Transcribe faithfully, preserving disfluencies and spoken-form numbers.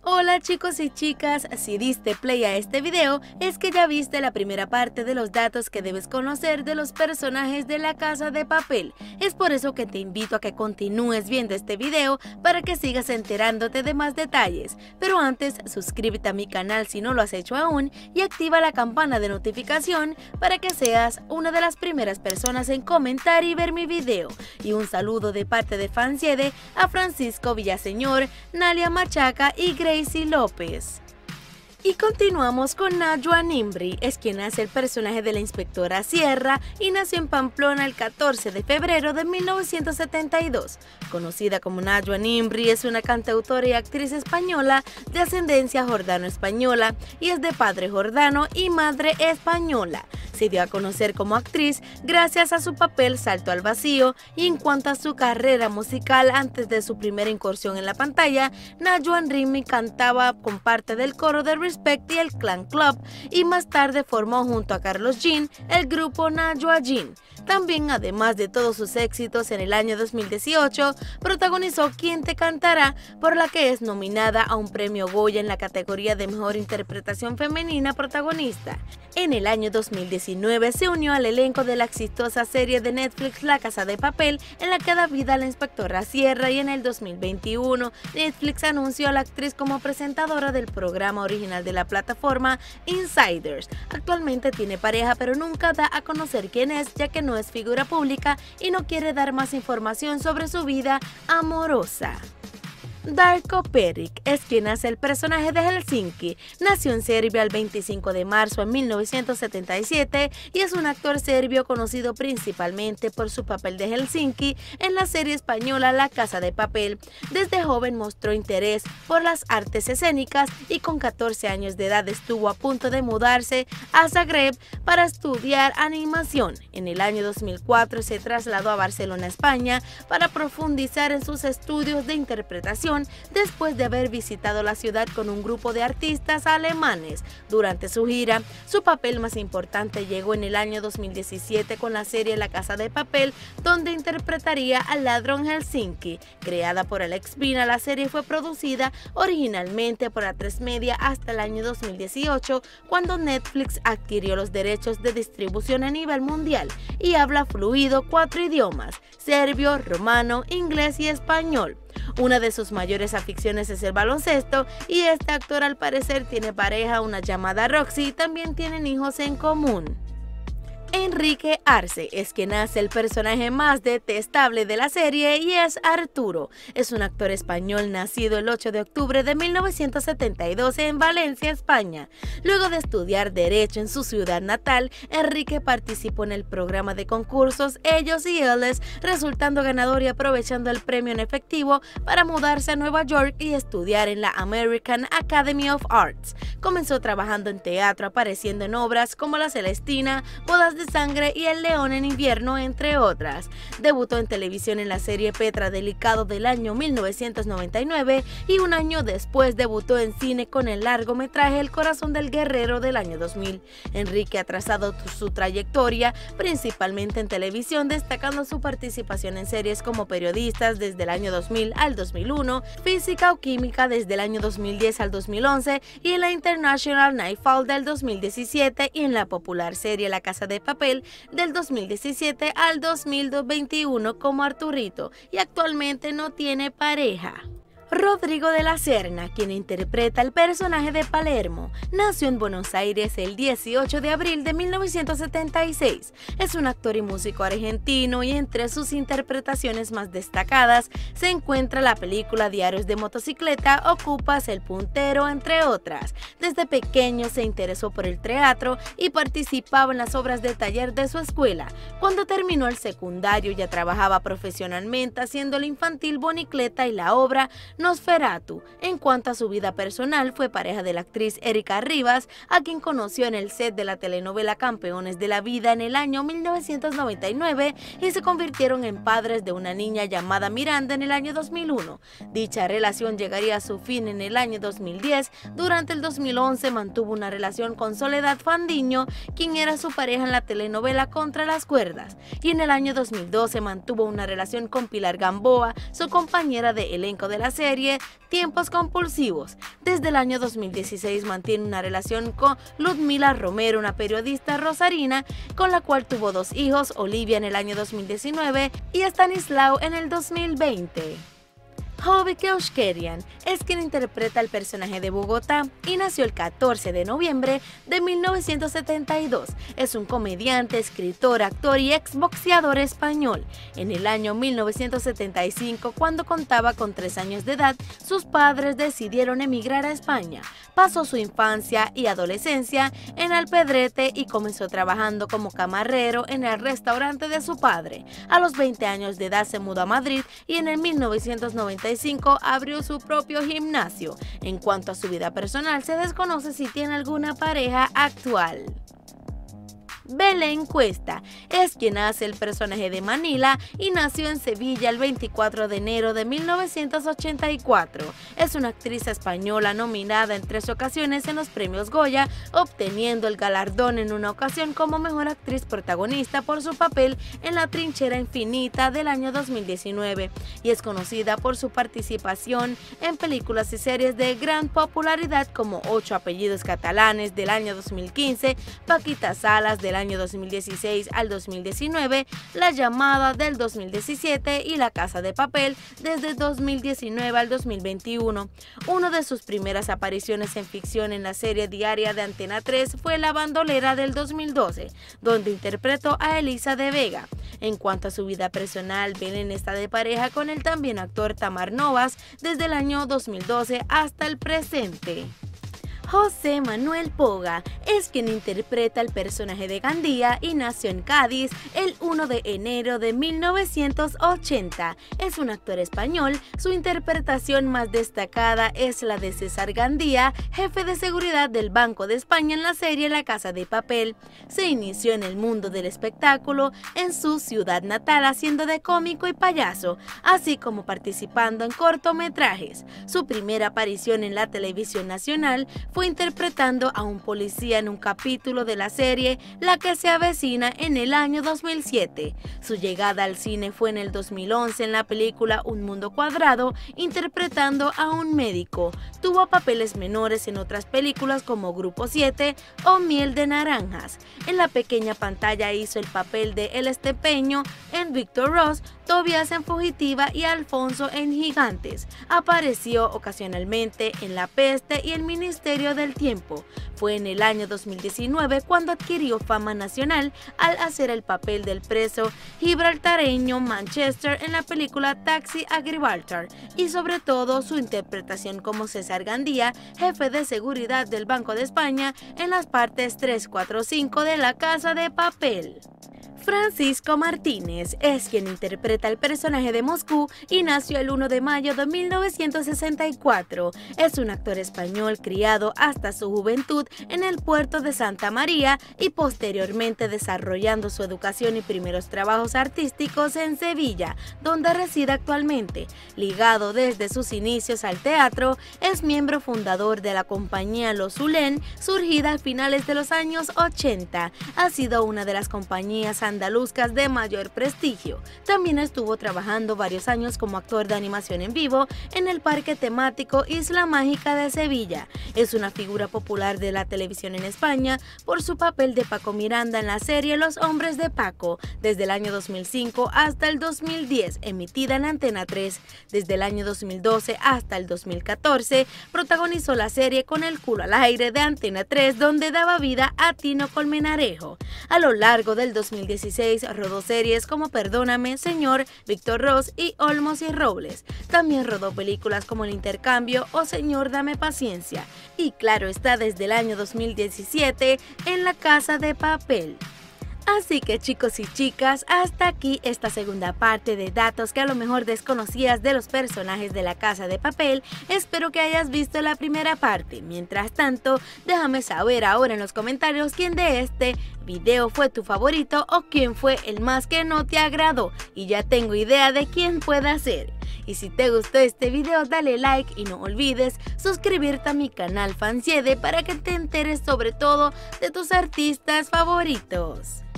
Hola chicos y chicas, si diste play a este video es que ya viste la primera parte de los datos que debes conocer de los personajes de La Casa de Papel. Es por eso que te invito a que continúes viendo este video para que sigas enterándote de más detalles. Pero antes, suscríbete a mi canal si no lo has hecho aún y activa la campana de notificación para que seas una de las primeras personas en comentar y ver mi video. Y un saludo de parte de Fanciede a Francisco Villaseñor, Nalia Machaca y Gracie López. Y continuamos con Najwa Nimri, es quien hace el personaje de la inspectora Sierra y nació en Pamplona el catorce de febrero de mil novecientos setenta y dos. Conocida como Najwa Nimri, es una cantautora y actriz española de ascendencia jordano-española y es de padre jordano y madre española. Se dio a conocer como actriz gracias a su papel Salto al Vacío, y en cuanto a su carrera musical, antes de su primera incursión en la pantalla, Najwa Nimri cantaba con parte del coro de Respect y el Clan Club, y más tarde formó junto a Carlos Jean el grupo Najwa Jean. También, además de todos sus éxitos, en el año dos mil dieciocho protagonizó Quién te cantará, por la que es nominada a un premio Goya en la categoría de Mejor Interpretación Femenina Protagonista. En el año dos mil diecinueve se unió al elenco de la exitosa serie de Netflix La Casa de Papel, en la que da vida a la inspectora Sierra, y en el dos mil veintiuno Netflix anunció a la actriz como presentadora del programa original de la plataforma Insiders. Actualmente tiene pareja, pero nunca da a conocer quién es, ya que no es figura pública y no quiere dar más información sobre su vida amorosa. Darko Peric es quien hace el personaje de Helsinki. Nació en Serbia el veinticinco de marzo de mil novecientos setenta y siete y es un actor serbio conocido principalmente por su papel de Helsinki en la serie española La Casa de Papel. Desde joven mostró interés por las artes escénicas y con catorce años de edad estuvo a punto de mudarse a Zagreb para estudiar animación. En el año dos mil cuatro se trasladó a Barcelona, España, para profundizar en sus estudios de interpretación después de haber visitado la ciudad con un grupo de artistas alemanes. Durante su gira, su papel más importante llegó en el año dos mil diecisiete con la serie La Casa de Papel, donde interpretaría al ladrón Helsinki. Creada por Alex Pina, la serie fue producida originalmente por A tres Media hasta el año dos mil dieciocho, cuando Netflix adquirió los derechos de distribución a nivel mundial, y habla fluido cuatro idiomas: serbio, romano, inglés y español. Una de sus mayores aficiones es el baloncesto, y este actor al parecer tiene pareja, una llamada Roxy, y también tienen hijos en común. Enrique Arce es quien hace el personaje más detestable de la serie y es Arturo. Es un actor español nacido el ocho de octubre de mil novecientos setenta y dos en Valencia, España. Luego de estudiar Derecho en su ciudad natal, Enrique participó en el programa de concursos Ellos y Ellas, resultando ganador y aprovechando el premio en efectivo para mudarse a Nueva York y estudiar en la American Academy of Arts. Comenzó trabajando en teatro, apareciendo en obras como La Celestina, Bodas de Sangre y El León en Invierno, entre otras. Debutó en televisión en la serie Petra Delicado del año mil novecientos noventa y nueve, y un año después debutó en cine con el largometraje El Corazón del Guerrero del año dos mil. Enrique ha trazado su trayectoria principalmente en televisión, destacando su participación en series como Periodistas desde el año dos mil al dos mil uno, Física o Química desde el año dos mil diez al dos mil once, y en la International Nightfall del dos mil diecisiete, y en la popular serie La Casa de Papel del dos mil diecisiete al dos mil veintiuno como Arturito, y actualmente no tiene pareja. Rodrigo de la Serna, quien interpreta el personaje de Palermo, nació en Buenos Aires el dieciocho de abril de mil novecientos setenta y seis. Es un actor y músico argentino, y entre sus interpretaciones más destacadas se encuentra la película Diarios de Motocicleta, Ocupas el Puntero, entre otras. Desde pequeño se interesó por el teatro y participaba en las obras de taller de su escuela. Cuando terminó el secundario ya trabajaba profesionalmente haciendo el infantil Bonicleta y la obra Nosferatu. En cuanto a su vida personal, fue pareja de la actriz Erika Rivas, a quien conoció en el set de la telenovela Campeones de la Vida en el año mil novecientos noventa y nueve, y se convirtieron en padres de una niña llamada Miranda en el año dos mil uno. Dicha relación llegaría a su fin en el año dos mil diez. Durante el dos mil once mantuvo una relación con Soledad Fandiño, quien era su pareja en la telenovela Contra las Cuerdas, y en el año dos mil doce mantuvo una relación con Pilar Gamboa, su compañera de elenco de la serie serie Tiempos Compulsivos. Desde el año dos mil dieciséis mantiene una relación con Ludmila Romero, una periodista rosarina, con la cual tuvo dos hijos, Olivia en el año dos mil diecinueve y Stanislao en el dos mil veinte. Jovi Keushkerian es quien interpreta el personaje de Bogotá y nació el catorce de noviembre de mil novecientos setenta y dos. Es un comediante, escritor, actor y exboxeador español. En el año mil novecientos setenta y cinco, cuando contaba con tres años de edad, sus padres decidieron emigrar a España. Pasó su infancia y adolescencia en Alpedrete y comenzó trabajando como camarero en el restaurante de su padre. A los veinte años de edad se mudó a Madrid y en el mil novecientos noventa y cinco abrió su propio gimnasio. En cuanto a su vida personal, se desconoce si tiene alguna pareja actual. Belén Cuesta es quien hace el personaje de Manila y nació en Sevilla el veinticuatro de enero de mil novecientos ochenta y cuatro. Es una actriz española nominada en tres ocasiones en los premios Goya, obteniendo el galardón en una ocasión como mejor actriz protagonista por su papel en La Trinchera Infinita del año dos mil diecinueve, y es conocida por su participación en películas y series de gran popularidad como Ocho apellidos catalanes del año dos mil quince, Paquita Salas del año dos mil dieciséis al dos mil diecinueve, La Llamada del dos mil diecisiete y La Casa de Papel desde dos mil diecinueve al dos mil veintiuno. Una de sus primeras apariciones en ficción en la serie diaria de Antena tres fue La Bandolera del dos mil doce, donde interpretó a Elisa de Vega. En cuanto a su vida personal, Belén está de pareja con el también actor Tamar Novas desde el año dos mil doce hasta el presente. José Manuel Poga es quien interpreta el personaje de Gandía y nació en Cádiz el primero de enero de mil novecientos ochenta. Es un actor español. Su interpretación más destacada es la de César Gandía, jefe de seguridad del Banco de España en la serie La Casa de Papel. Se inició en el mundo del espectáculo en su ciudad natal haciendo de cómico y payaso, así como participando en cortometrajes. Su primera aparición en la televisión nacional fue interpretando a un policía en un capítulo de la serie La que se avecina en el año dos mil siete. Su llegada al cine fue en el dos mil once en la película Un Mundo Cuadrado, interpretando a un médico. Tuvo papeles menores en otras películas como Grupo siete o Miel de Naranjas. En la pequeña pantalla hizo el papel de El Estepeño en Víctor Ross, Tobias en Fugitiva y Alfonso en Gigantes. Apareció ocasionalmente en La Peste y El Ministerio del Tiempo. Fue en el año dos mil diecinueve cuando adquirió fama nacional al hacer el papel del preso gibraltareño Manchester en la película Taxi a Gibraltar, y sobre todo su interpretación como César Gandía, jefe de seguridad del Banco de España en las partes tres, cuatro, cinco de La Casa de Papel. Francisco Martínez es quien interpreta el personaje de Moscú y nació el primero de mayo de mil novecientos sesenta y cuatro. Es un actor español criado hasta su juventud en el puerto de Santa María y posteriormente desarrollando su educación y primeros trabajos artísticos en Sevilla, donde reside actualmente. Ligado desde sus inicios al teatro, es miembro fundador de la compañía Los Zulén, surgida a finales de los años ochenta. Ha sido una de las compañías andaluzcas de mayor prestigio. También estuvo trabajando varios años como actor de animación en vivo en el parque temático Isla Mágica de Sevilla. Es una figura popular de la televisión en España por su papel de Paco Miranda en la serie Los Hombres de Paco, desde el año dos mil cinco hasta el dos mil diez, emitida en Antena tres. Desde el año dos mil doce hasta el dos mil catorce, protagonizó la serie Con el culo al aire de Antena tres, donde daba vida a Tino Colmenarejo. A lo largo del dos mil dieciséis rodó series como Perdóname, Señor, Víctor Ross y Olmos y Robles. También rodó películas como El Intercambio o Señor, dame paciencia. Y claro está, desde el año dos mil diecisiete en La Casa de Papel. Así que chicos y chicas, hasta aquí esta segunda parte de datos que a lo mejor desconocías de los personajes de La Casa de Papel. Espero que hayas visto la primera parte. Mientras tanto, déjame saber ahora en los comentarios quién de este video fue tu favorito o quién fue el más que no te agradó. Y ya tengo idea de quién puede ser. Y si te gustó este video, dale like y no olvides suscribirte a mi canal Fanciede para que te enteres sobre todo de tus artistas favoritos.